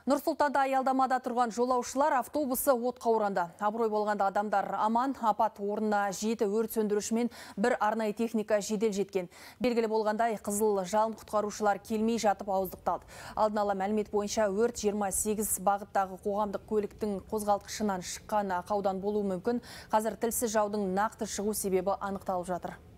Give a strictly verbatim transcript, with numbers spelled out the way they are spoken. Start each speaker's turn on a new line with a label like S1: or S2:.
S1: Нұр-Сұлтанда аялдамада тұрған жолаушылар автобусы отқа оранды. Абырой болғанда адамдар аман, апат орнына жеті өрт сөндіруші мен бір арнайы техника жедел жеткен. Белгілі болғандай, қызыл жалын құтқарушылар келмей жатып ауыздықталды. Алдын ала мәлімет бойынша өрт жиырма сегіз бағыттағы қоғамдық көліктің қозғалтқышынан шыққан ақаудан болуы мүмкін. Қазір тілсіз жаудың нақты шығу себебі анықталып жатыр.